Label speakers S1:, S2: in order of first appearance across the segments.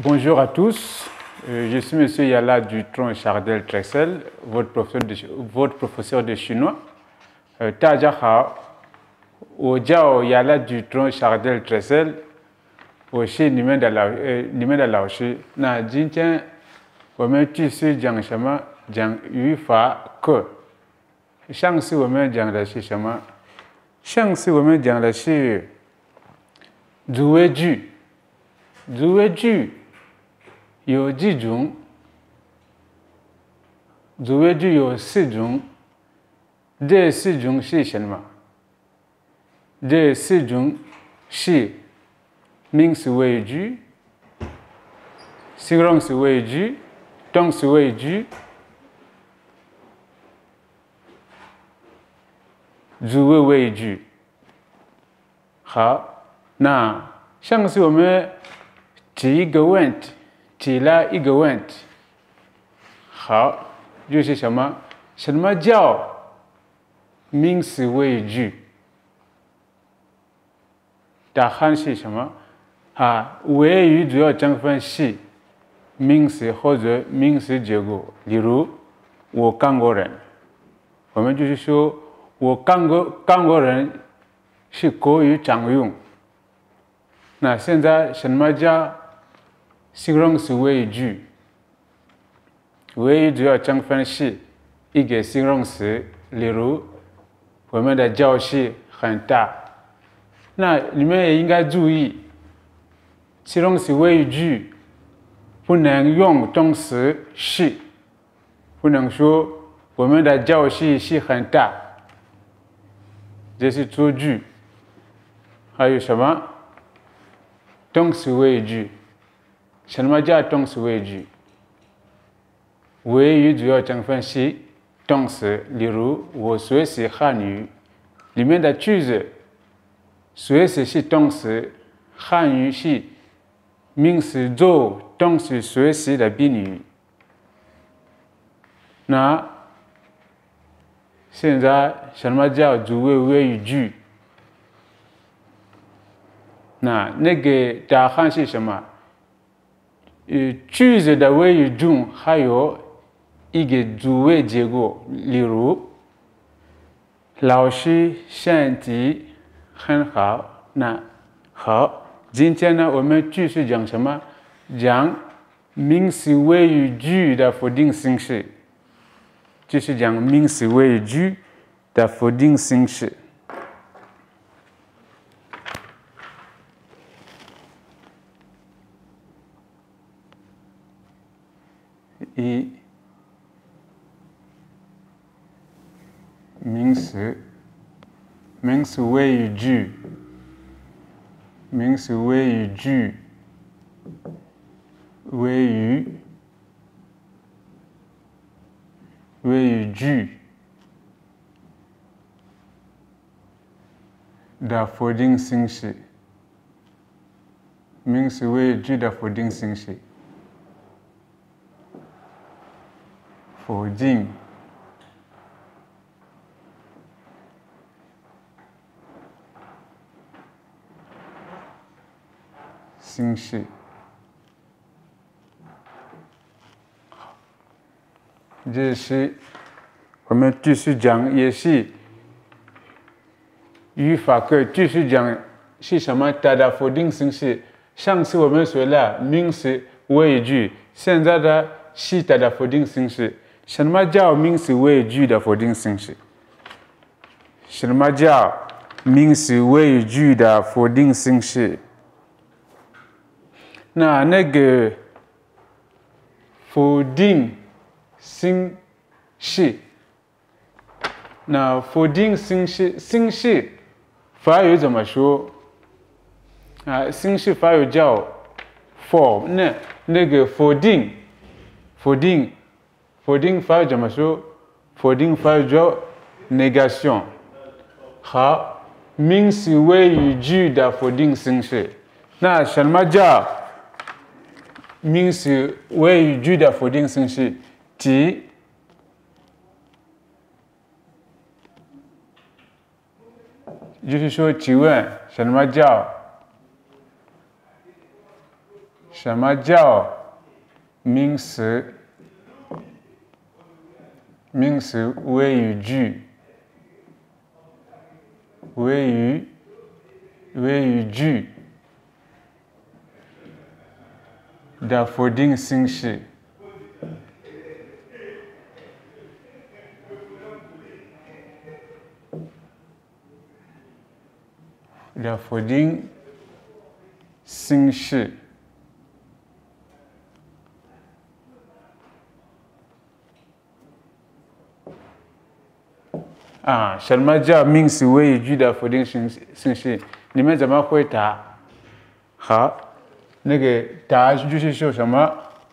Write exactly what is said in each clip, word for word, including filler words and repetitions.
S1: Bonjour à tous, euh, je suis Monsieur Yala Dutron Chardel Trexel, votre professeur de, votre professeur de chinois. Taja hao, au jiao Yala Dutron Chardel Trexel, au shi ni men da lao ni men da lao shi na jin tian 我们继续讲什么？讲语法课。上次我们讲的是什么？上次我们讲的是主谓句。主谓句有几种？主谓句有四种。这四种是什么？这四种是名词谓句、形容词谓句、动词谓句、主谓谓句。好，那上次我们提一个问题，提了一个问题。好，就是什么？什么叫名词谓句？答案是什么？啊，谓语主要成分是名词或者名词结构。例如，我看过人，我们就是说我看过看过人是口语常用。那现在什么叫形容词谓句？谓语主要成分是一个形容词，例如我们的教室很大。那你们也应该注意，形容词谓句不能用动词是，不能说我们的教室是很大，这是错句。还有什么？动词谓句。什么叫动词谓句？谓语主要成分是动词，例如我学习汉语，里面的句子，学习是动词，汉语是名词做动词学习的宾语。那现在什么叫主谓谓句？那那个答案是什么？呃，句子的谓语中还有一个主谓结构，例如老师身体很好。那好，今天呢，我们继续讲什么？讲名词谓语句的否定形式。继续讲名词谓语句的否定形式。一，名词，名词谓语句，名词谓语句，谓语，谓语句的否定形式，名词谓语句的否定形式。否定形式。这是我们继续讲，也是语法课继续讲是什么？它的否定形式。上次我们学了名词谓语句，现在的是它的否定形式。什么叫名词谓语句的否定形式？什么叫名词谓语句的否定形式？那那个否定形式，那否定形式形式法语怎么说？啊，形式法语叫 form。那那个否定，否定。否定法语怎么说？否定法语叫 négation。好，名词谓语句的否定形式。那什么叫名词谓语句的否定形式？即就是说，请问什么叫什么叫名词？名词谓语句，谓语谓语句的否定形式。的否定形式。啊，什么叫名词谓语句的否定形形式？你们怎么回答？好，那个答案就是说什么？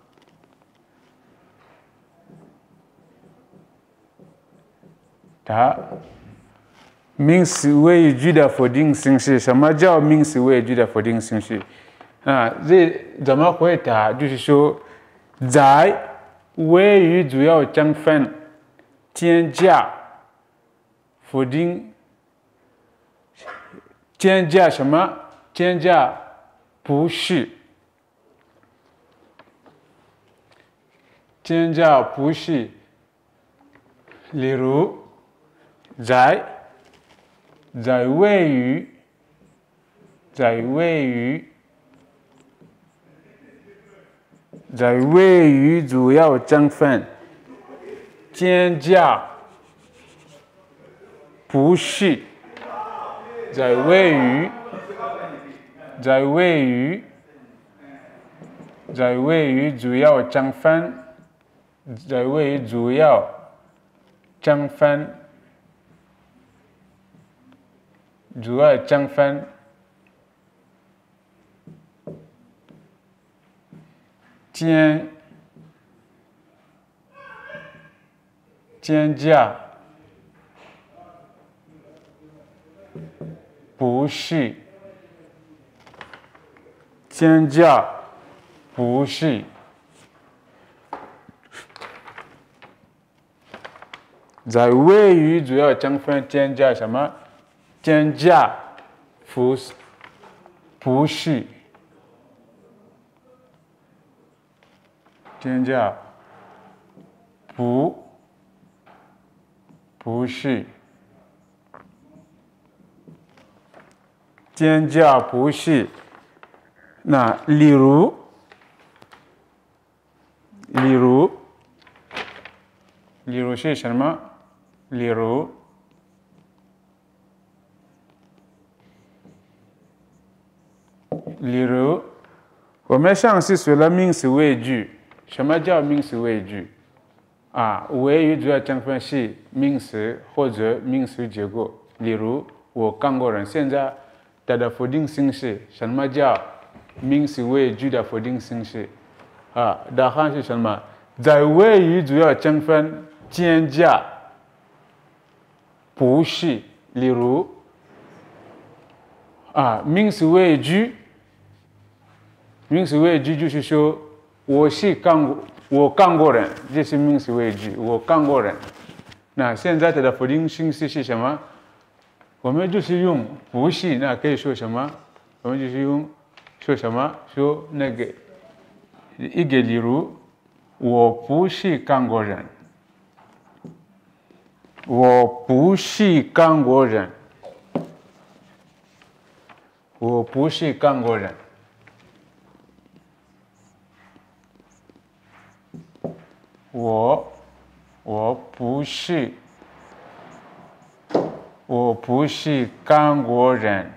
S1: 答。名词谓语句的否定形式，什么叫名词谓语句的否定形式？啊，这怎么回答？就是说，在谓语主要成分添加否定，添加什么？添加不是，添加不是，例如在。在谓语，在谓语，在谓语主要成分添加不是，在谓语，在谓语，在谓语主要成分，在谓语主要成分。主要成分添添加不是，添加不是，在谓语主要成分添加什么？添加不是，不是，添加不不是，添加不是。那例如，例如，例如是什么？例如。例如，我们上次说了名词谓语句。什么叫名词谓语句？啊，谓语主要成分是名词或者名词结构。例如，我看过人。现在它的否定形式，什么叫名词谓语句的否定形式？啊，答案是什么？在谓语主要成分添加不是。例如，啊，名词谓语句。名词谓语句就是说，我是看过，我看过人，这是名词谓语句，我看过人。那现在它的否定形式是什么？我们就是用不是，那可以说什么？我们就是用说什么？说那个一个例如，我不是看过人，我不是看过人，我不是看过人。我我不是我不是看过人。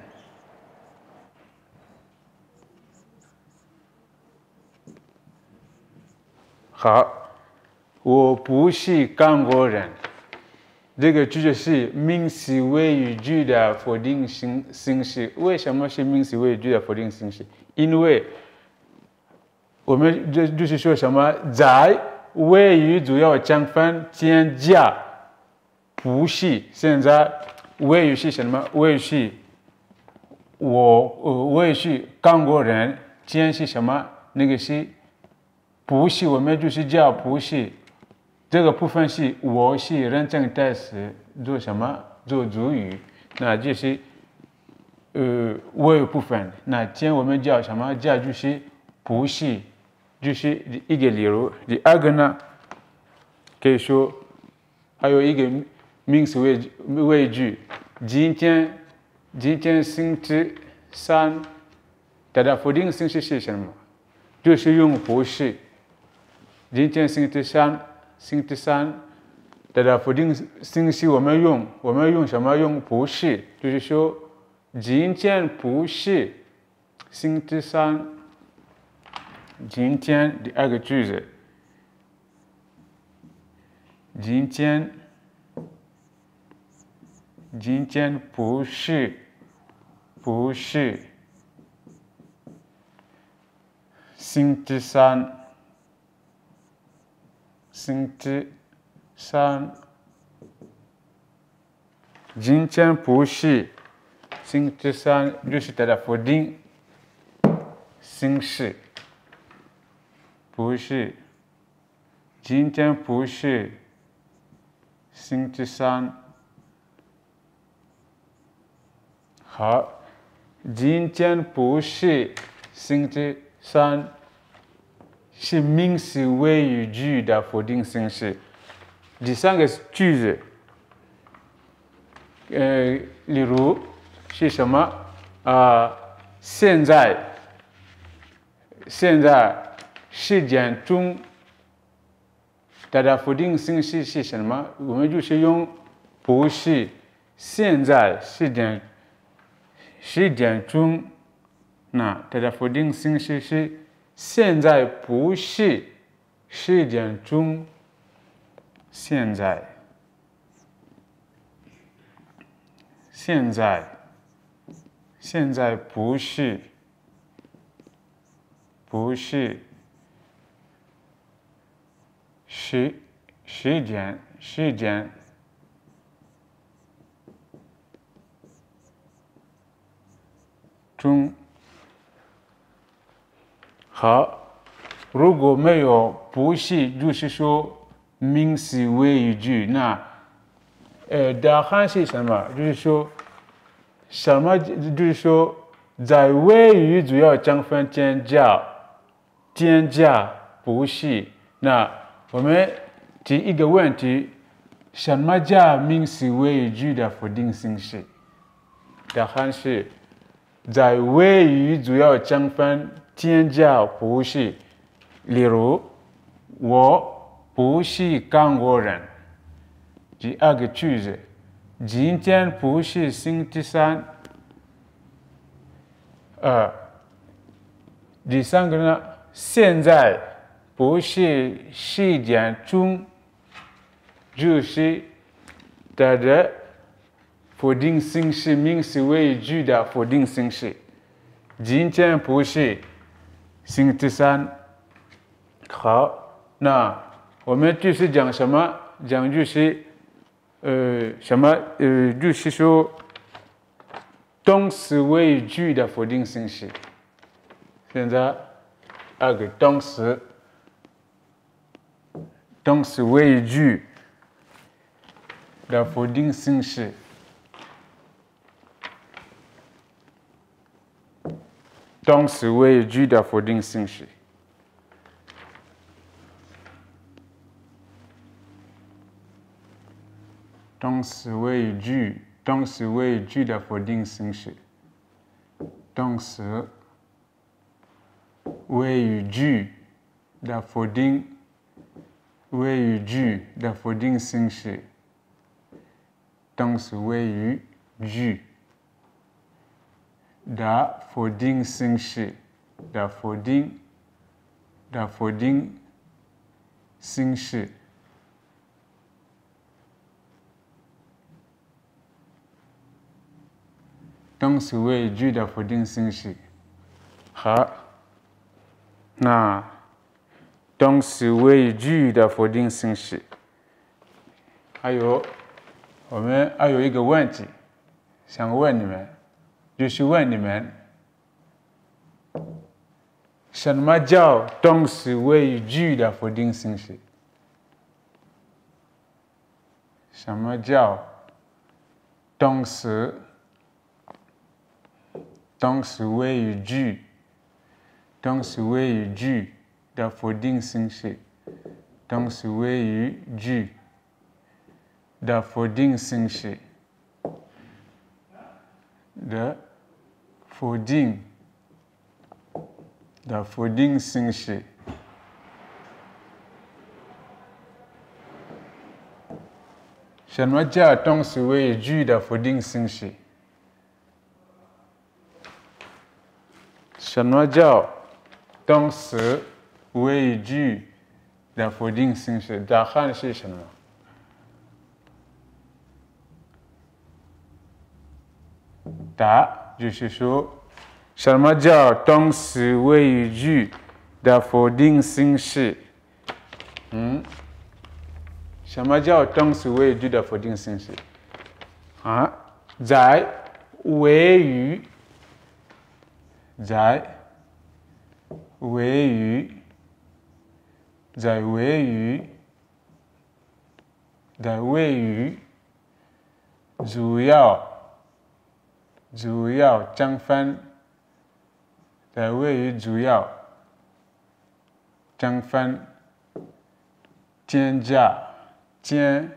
S1: 好，我不是看过人。这个句子是名词谓语句的否定形形式。为什么是名词谓语句的否定形式？因为我们就就是说什么，在谓语主要成分添加不是。现在谓语是什么？谓语是我，呃，谓语是看过人，添是什么？那个是不是？我们就是叫不是。这个部分是我是认真代词做什么？做主语。那这是呃谓语部分。那添我们叫什么？叫就是不是，就是一个例如。第二个呢，可以说还有一个名词谓谓句，今天今天星期三，它的否定形式是什么？就是用不是。今天星期三，星期三，它的否定形式我们用我们用什么？用不是，就是说今天不是星期三。今天第二个句子，今天今天不是不是星期三。星期三，今天不是星期三，就是它的否定形式，不是。今天不是星期三。好，今天不是星期三。是名词谓语句的否定形式。第三个句子，呃，例如是什么？啊、呃，现在，现在时间中，它的否定形式是什么？我们就是用不是。现在时间，时间中，那它的否定形式是。现在不是时间中，现在，现在，现在不是，不是时时间时间中。好，如果没有不是，就是说名词谓语句，那呃答案是什么？就是说什么？就是说在谓语主要成分添加添加不是。那我们第一个问题，什么叫名词谓语句的否定形式？答案是在谓语主要成分添加不是。例如，我不是韩国人。第二个句子，今天不是星期三。呃，第三个呢，现在不是时间中，就是它的否定形式，名词谓语句的否定形式。今天不是星期三。好，那我们就是讲什么？讲就是呃什么？呃，就是说动词谓语句的否定形式。现在二个动词，动词谓语句的否定形式。动词谓语句的否定形式。动词谓语句，动词谓语句的否定形式。动词谓语句的否定谓语句的否定形式。动词谓语句的否定形式的否定的否定形式。动词谓语句的否定形式。好，那动词谓语句的否定形式。还有，我们还有一个问题，想问你们，就是问你们，什么叫动词谓语句的否定形式？什么叫动词动词谓语句动词谓语句的否定形式，动词谓语句的否定形式的否定的否定形式。什么叫动词谓语句的否定形式？什么叫动词谓语句的否定形式？答案是什么？答就是说，什么叫动词谓语句的否定形式？嗯，什么叫动词谓语句的否定形式？啊，在谓语，在谓语，在谓语，在谓语主要。主要将分在谓语主要将分添加添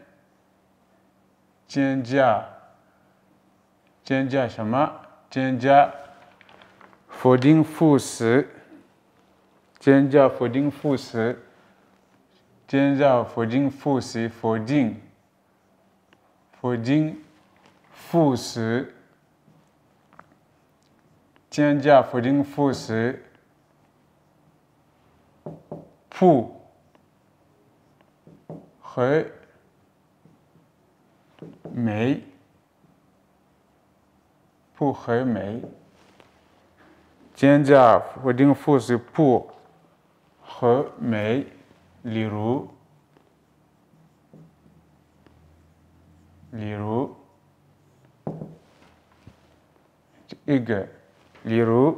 S1: 添加添加什么？添加否定副词，添加否定副词，添加否定副词，否定否定副词。添加否定副词不和没，不和没。添加否定副词不和没，例如，例如一个。例如，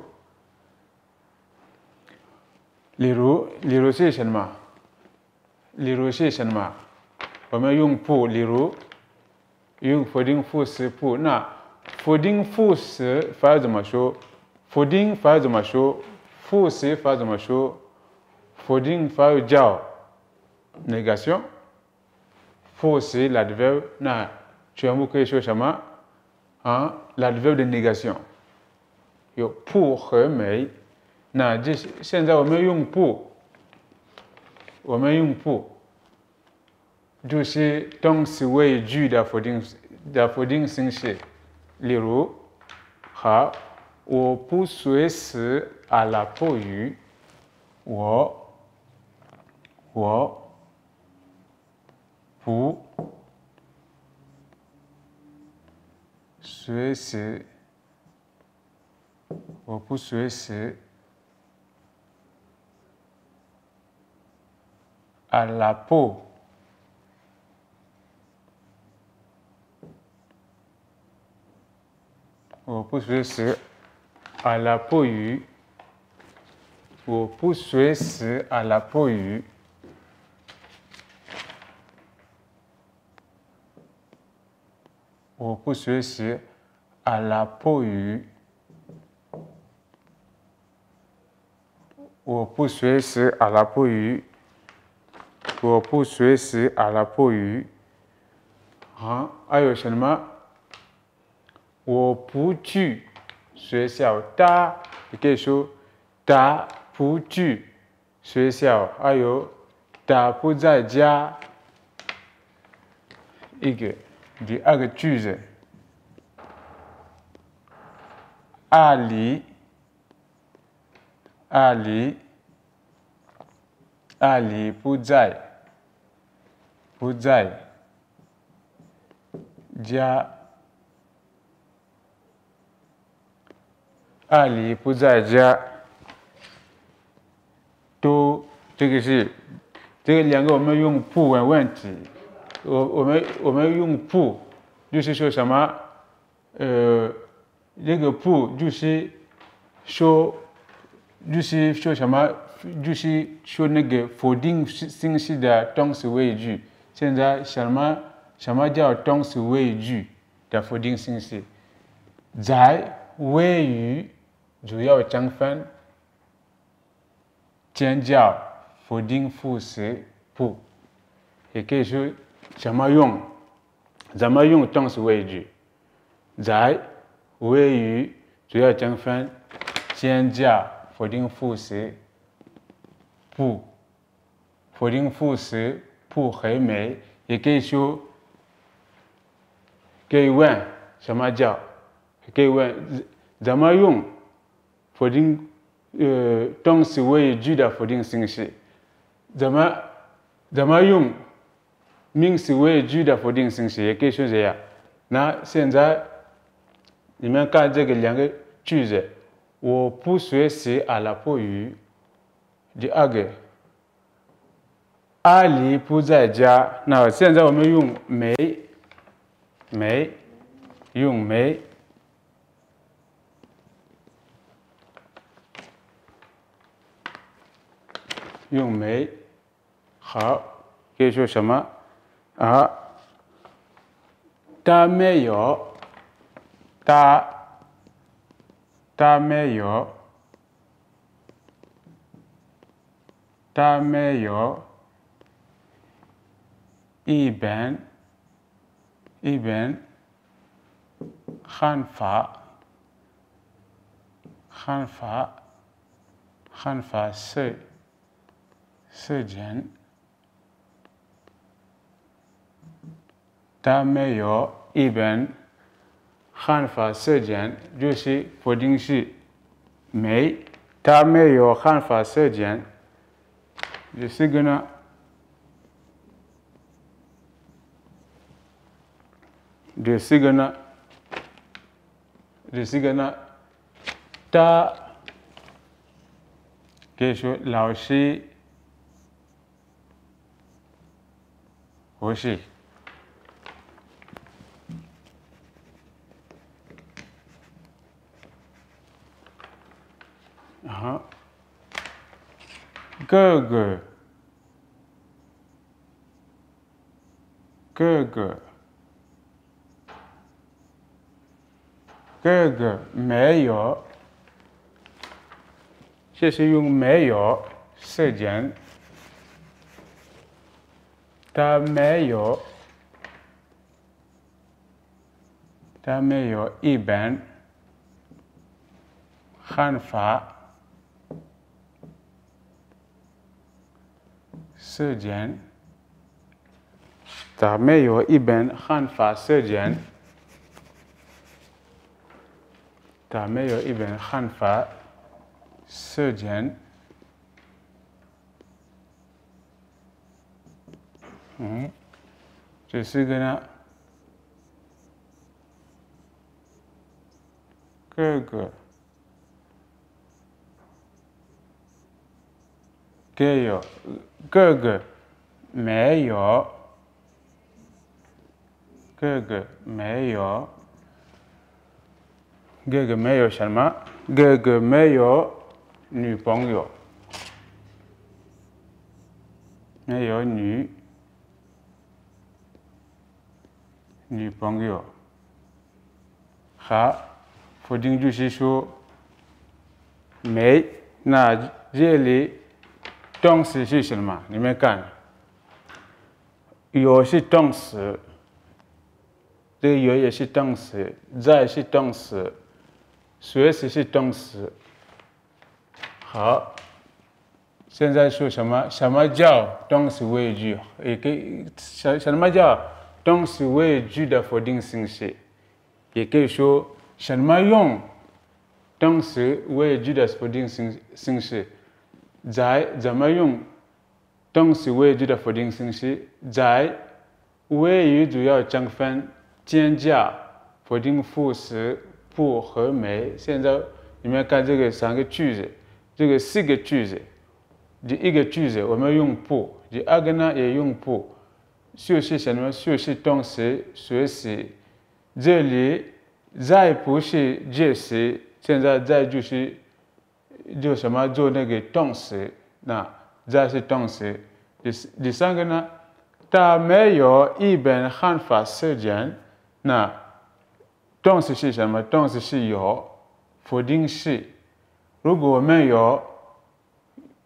S1: 例如，例如是什么？例如是什么？我们用不，例如用否定副词不。那否定副词法怎么说？否定法怎么说？副词法怎么说？否定法叫 négation， 副词 l'adverbe， 那全部可以说什么？啊 ，l'adverbe de négation。有不和没，那这现在我们用不，我们用不，就是动词谓语句的否定的否定形式。例如，好，我不随时阿拉伯语，我我不随时。我不随时阿拉伯我不随时阿拉伯语，我不随时阿拉伯语，我不随时阿拉伯语。我不随时阿拉伯语，我不随时阿拉伯语。啊，还有什么？我不去学校，他也可以说他不去学校。还有他不在家。一个第二个句子，阿里。阿里，阿里不在，不在家，阿里不在家。都这个是这个两个我们用不问问题，我我们我们用不就是说什么？呃，这个不就是说。就是说什么？就是说那个否定形式的动词谓语句。现在什么什么叫动词谓语句的否定形式？在谓语主要将分尖叫、否定副词不，也可以说怎么用，怎么用动词谓句，在谓语主要成分尖叫、否定副词不，否定副词不和没，也可以说可以问什么叫，可以问怎么用否定呃动词谓句的否定形式，怎么怎么用名词谓句的否定形式，也可以说这样。那现在你们看这个两个句子，我不学习阿拉伯语。第二个，阿里不在家。那现在我们用没，没，用没，用没，好，可以说什么啊？他没有，他，他没有，他没有一本一本汉法汉法汉法时时间，他没有一本汉法时间，就是否定式没，他没有汉法时间。就是个呢，就是个呢，就是个呢，他可以说老师不是，啊，哥哥，哥哥，哥哥没有，这是用没有时间，他没有，他没有一本汉法时间，他没有一本汉法时间，他没有一本汉法时间，嗯，这是个呢，哥哥，给有，哥哥没有，哥哥没有，哥哥没有什么？哥哥没有女朋友，没有女女朋友。好，否定句是说没，那这里动词是什么？你们看，有是动词，这个有也是动词，在是动词，学习是动词。好，现在说什么？什么叫动词谓句？也可以什什么叫动词谓句的否定形式？也可以说什么用动词谓句的否定形形式？在怎么用动词谓句的否定形式？在谓语主要成分尖叫、否定副词不和没。现在你们看这个三个句子，这个四个句子，第一个句子我们用不，第二个呢也用不，就是什么？就是动词学习。这里在不是介词，现在在就是就什么做那个动词，那在是动词。第第三个呢，他没有一本汉法时间，那动词是什么？动词是有，否定式。如果我们有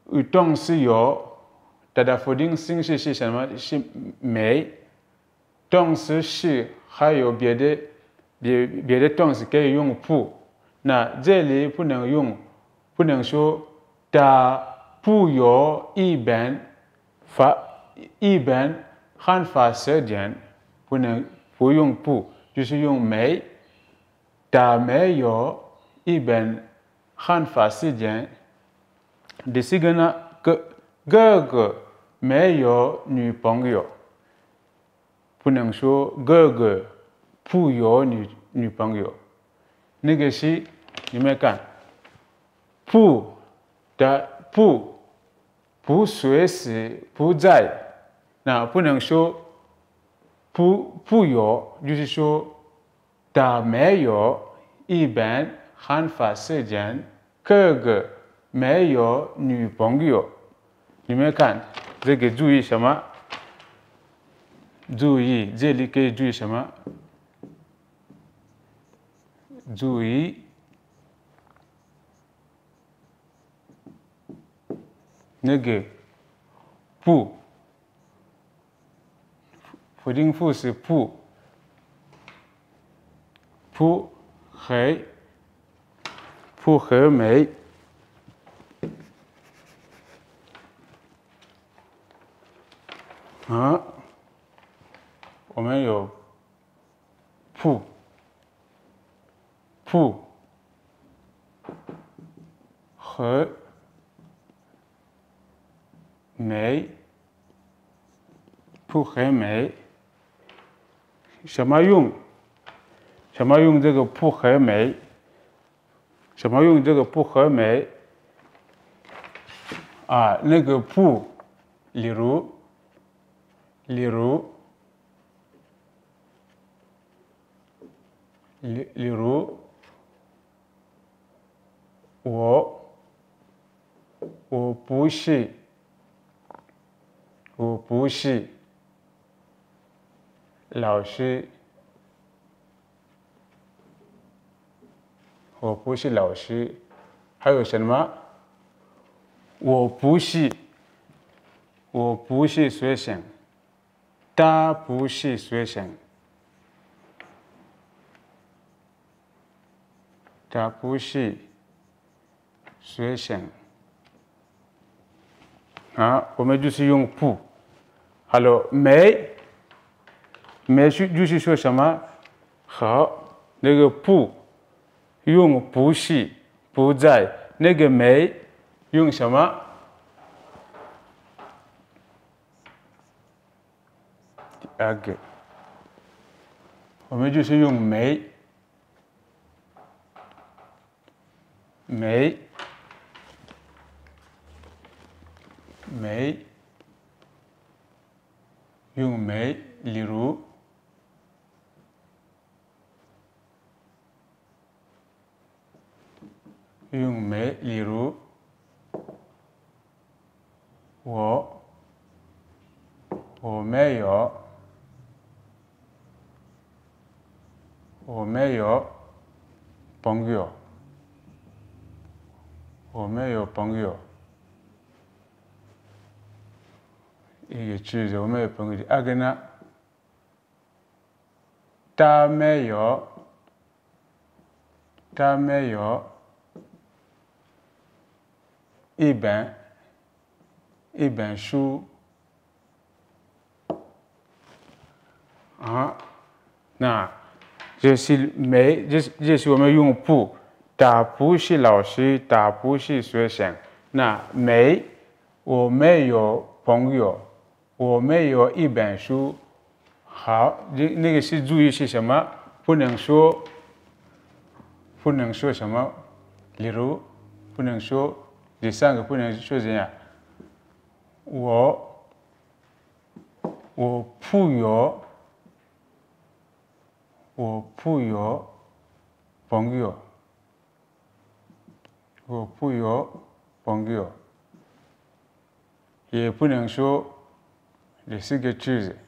S1: 动词有，它的否定形式是什么？是没。动词是还有别的别别的动词可以用不，那这里不能用，不能说它不有一本发一本汉法词典，不能不用不，就是用没。它没有一本汉法词典。第四个呢，哥哥哥没有女朋友，不能说哥哥不有女女朋友。那个是你们看，不的不不随时不在，那不能说不不有，就是说他没有一本汉法词典，哥哥没有女朋友。你们看这个注意什么？注意这里可以注意什么？注意那个不，否定副是不，不和不和没。啊，我们有不不和没，不和没，什么用？什么用这个不和没？什么用这个不和没？啊，那个不，例如，例如，例例如，我，我不是，我不是老师，我不是老师。还有什么？我不是，我不是学生，他不是学生，他不是学生。啊，我们就是用不。好了，没，没是就是说什么？好，那个不用不是不在，那个没用什么？第二个，我们就是用没，没，没，用没，例如，用没，例如，我，我没有，我没有朋友，我没有朋友。一个句子，我没有朋友。第二个呢，他没有，他没有一本一本书啊，那这是没，这是这是我们用不，他不是老师，他不是学生。那没，我没有朋友，我没有一本书。好，那那个是注意是什么？不能说，不能说什么？例如，不能说第三个不能说怎样？我我不有我不有朋友，我不有朋友，也不能说这是个句子。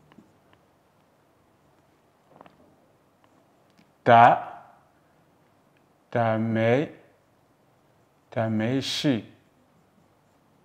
S1: 他他没他没事，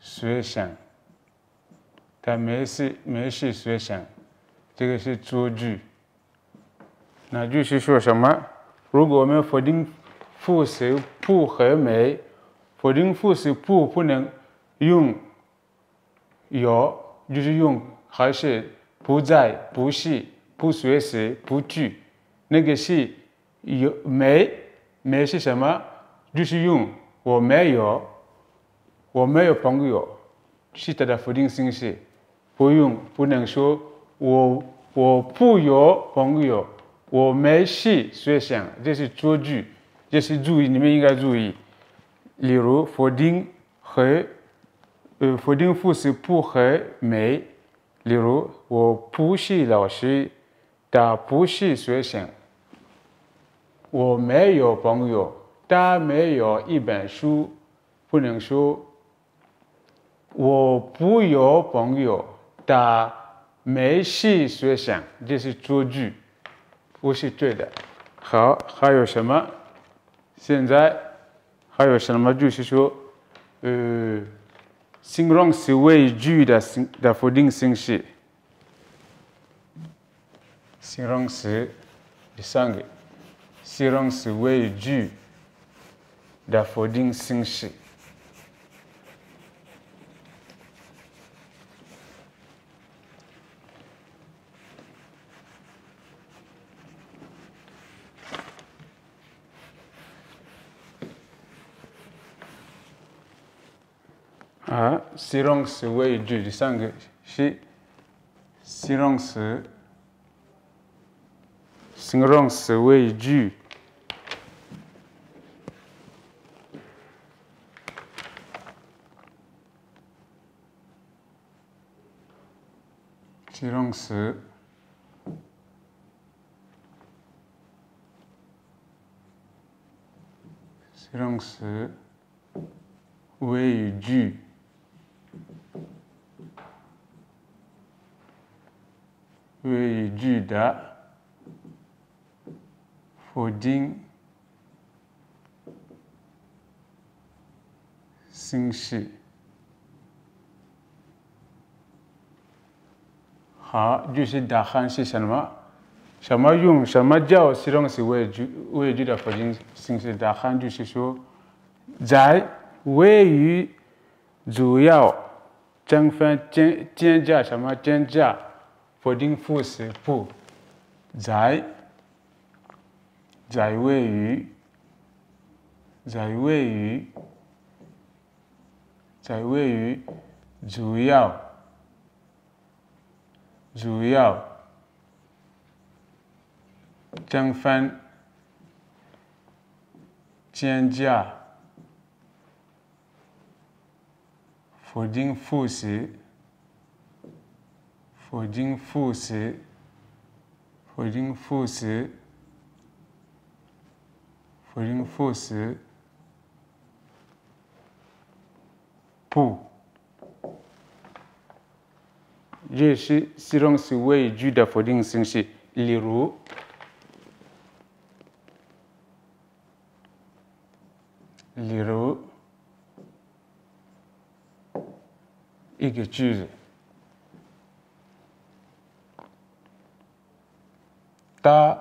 S1: 随想，它没事没事随想，这个是作句。那就是说什么？如果我们否定副词不和没，否定副词不不能用有，就是用还是不在、不是、不随时、不去，那个是有没没是什么？就是用我没有，我没有朋友，是它的否定形式，不用不能说我我不有朋友，我没事随想，这是作句，这是注意，你们应该注意。例如否定和呃否定副词不和没，例如我不是老师，他不是学生，我没有朋友，他没有一本书，不能说我不有朋友，他没是学生，这是作句，不是对的。好，还有什么？现在还有什么？就是说，呃，形容词为句的形的否定形式。形容词第三个，形容词为句的否定形式。啊，形容词为句第三个是形容词，形容词为句形容词形容词为句为句的否定形式。好，就是答案是什么？什么用什么叫形容词为句为句的否定形式？答案就是说，在谓语主要成分添添加什么？添加否定副词不，在在谓语在谓语在谓语主要主要成分添加否定副词否定副词否定副词否定副词不，这是形容词为句的否定形式。例如，例如一个句子，他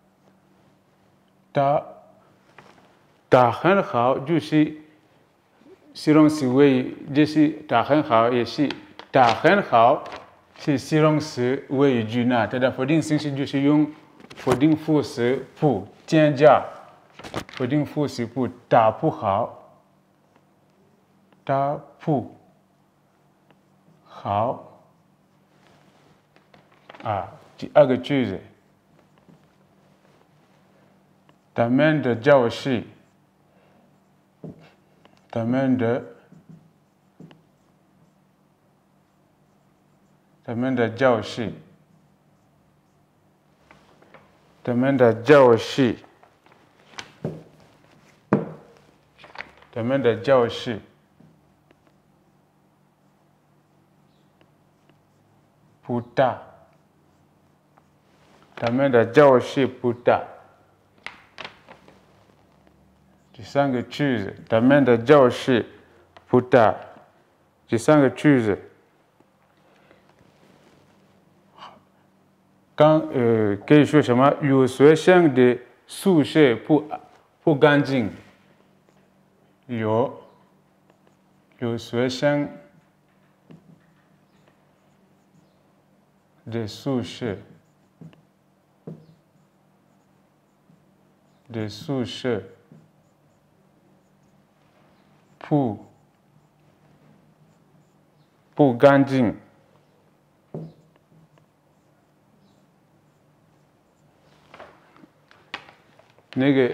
S1: 他他很好，就是形容词为，就是他很好，也是他很好，是形容词为句呢。它的否定形式就是用否定副词不添加否定副词不，他不好，他不好啊。第二个句子，他们的教室，他们的他们的教室，他们的教室，他们的教室不大，他们的教室不大。第三个句子，他们的教室不大， 这三个句子，刚呃可以说什么？有学生的宿舍不不干净，有有学生的宿舍的宿舍不不干净。那个，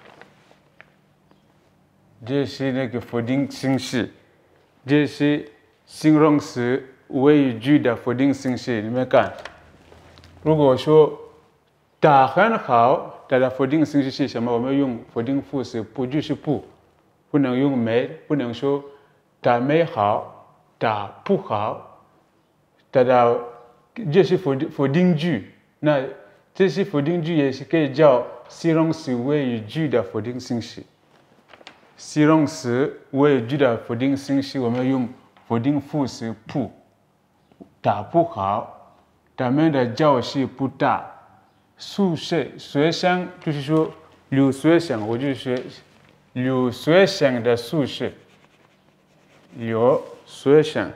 S1: 这是那个否定形式，这是形容词谓语句的否定形式。你们看，如果说它很好，它的否定形式是什么？我们用否定副词不，就是不，不能用没，不能说它没好，它不好，它的这是否定否定句。那这些否定句也是可以叫形容词谓语句的否定形式。形容词谓语句的否定形式，我们用否定副词不，它不好，他们的教室不大，宿舍学生就是说留学生，我就说留学生的宿舍，留学生，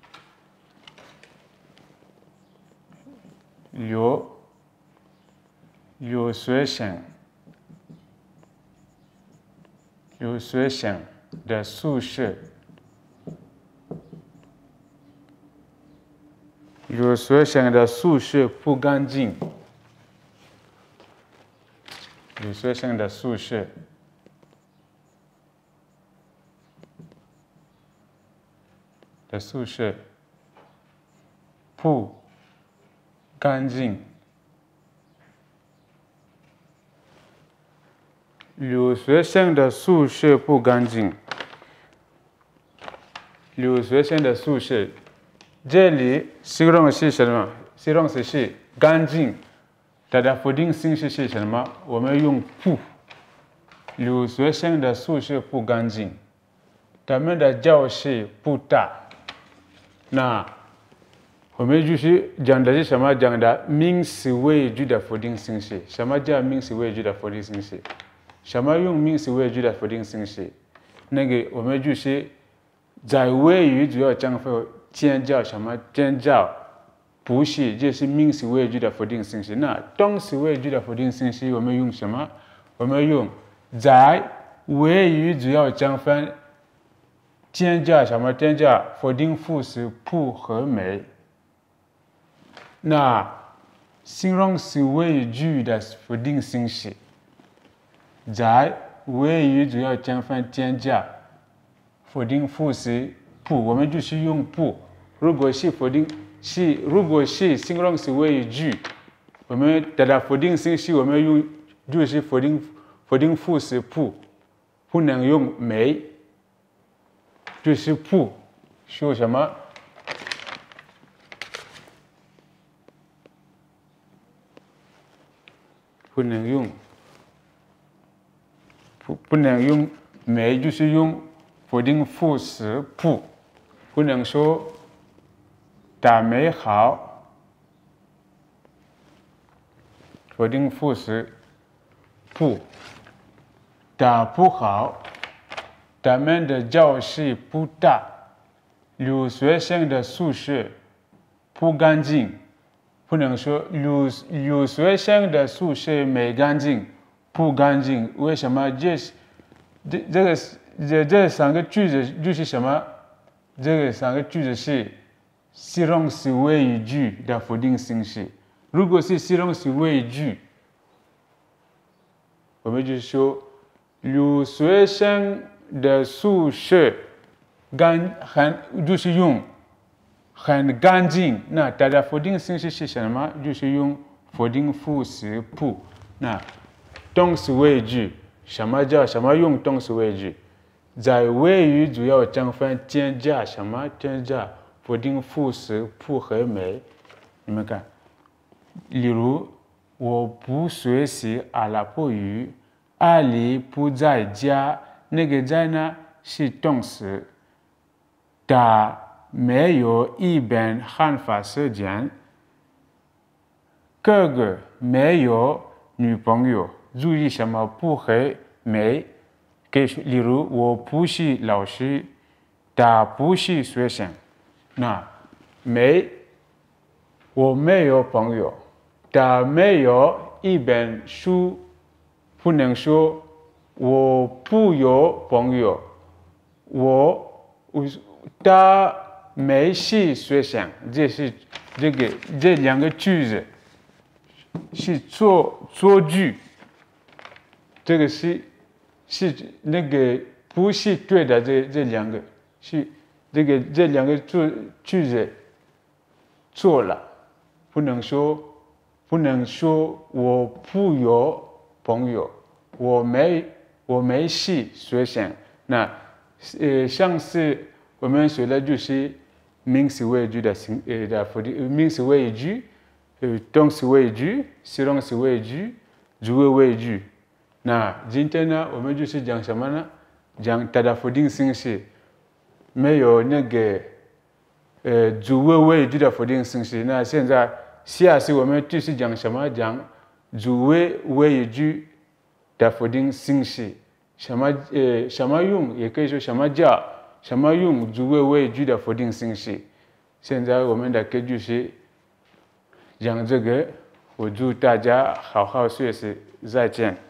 S1: 留留学生。留学生的宿舍，留学生的宿舍不干净。留学生的宿舍的宿舍不干净。留学生的宿舍不干净。留学生的宿舍，这里形容是什么？形容词是干净，它的否定形式是什么？我们用不。留学生的宿舍不干净，他们的教室不大。那我们就是讲的是什么？讲的名词谓语句的否定形式。什么叫名词谓语句的否定形式？什么用名词谓语句的否定形式？那个我们就是在谓语主要讲分尖叫什么尖叫，不是，这是名词谓语句的否定形式。那动词谓语句的否定形式，我们用什么？我们用在谓语主要讲分尖叫什么尖叫，否定副词不和没。那形容词谓语句的否定形式。在谓语主要讲分尖叫，否定副词不，我们就是用不。如果是否定是如果是形容词谓语句，我们它的否定形式我们用就是否定否定副词不，不能用没，就是不，说什么？不能用。不, 不能用没，就是用否定副词不，不能说它没好，否定副词不，它不好，他们的教室不大，留学生的宿舍不干净，不能说留留学生的宿舍没干净。不干净，为什么？这这这个这这三个句子就是什么？这个三个句子是形容词谓语句的否定形式。如果是形容词谓语句，我们就说留学生的宿舍干很就是用很干净。那它的否定形式是什么？就是用否定副词不。那动词谓语句，什么叫什么用动词谓语句？在谓语主要讲分添加什么？添加否定副词不和没。你们看，例如我不学习阿拉伯语，阿里不在家，那个在呢是动词。 他没有一本汉法时间，哥哥没有女朋友，注意什么不会没？给例如我不是老师，他不是学生，那没我没有朋友，他没有一本书，不能说我不有朋友，我我他没是学生，这是这个这两个句子是做做句，这个是是那个不是对的，这这两个是这个这两个做句子错了，不能说不能说我不有朋友，我没我没是学生。那呃，上次我们学的就是名词谓句的形呃的否定，名词谓句，呃，动词谓句，形容词谓句，主谓谓句。那今天呢，我们就是讲什么呢？讲它的否定形式，没有那个呃主谓谓句的否定形式。那现在下次我们就是讲什么？讲主谓谓句的否定形式。什么呃什么用，也可以说什么叫什么用主谓谓句的否定形式。现在我们的课就是讲这个，我祝大家好好学习，再见。